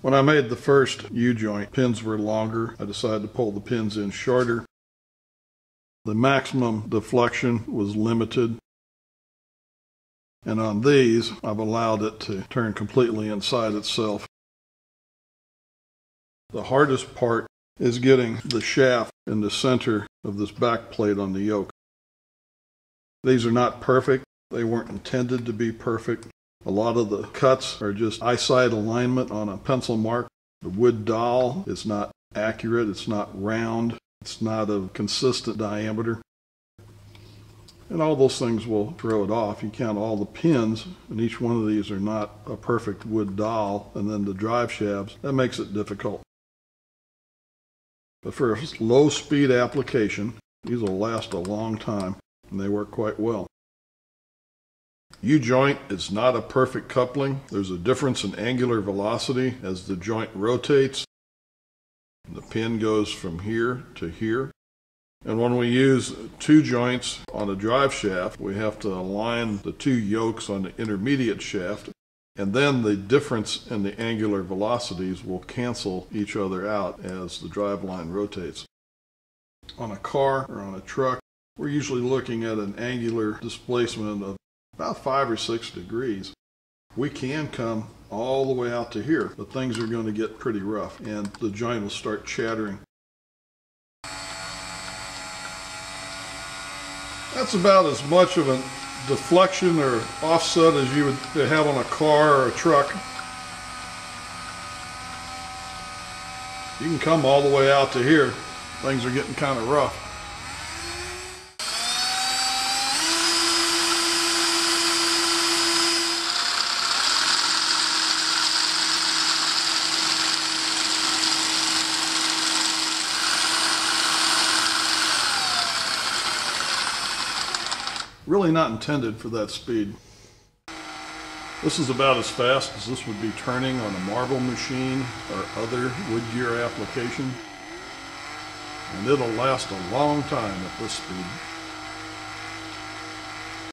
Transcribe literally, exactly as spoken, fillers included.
When I made the first U-joint, pins were longer. I decided to pull the pins in shorter. The maximum deflection was limited. And on these, I've allowed it to turn completely inside itself. The hardest part is getting the shaft in the center of this back plate on the yoke. These are not perfect. They weren't intended to be perfect. A lot of the cuts are just eyesight alignment on a pencil mark. The wood dowel is not accurate. It's not round. It's not a consistent diameter. And all those things will throw it off. You count all the pins, and each one of these are not a perfect wood dowel, and then the drive shafts, that makes it difficult. But for a low speed application, these will last a long time, and they work quite well. U-joint is not a perfect coupling. There's a difference in angular velocity as the joint rotates. The pin goes from here to here. And when we use two joints on a drive shaft, we have to align the two yokes on the intermediate shaft, and then the difference in the angular velocities will cancel each other out as the drive line rotates. On a car or on a truck, we're usually looking at an angular displacement of about five or six degrees. We can come all the way out to here, but things are going to get pretty rough and the joint will start chattering. That's about as much of a deflection or offset as you would have on a car or a truck. You can come all the way out to here. Things are getting kind of rough. Really not intended for that speed. This is about as fast as this would be turning on a marble machine or other wood gear application. And it'll last a long time at this speed.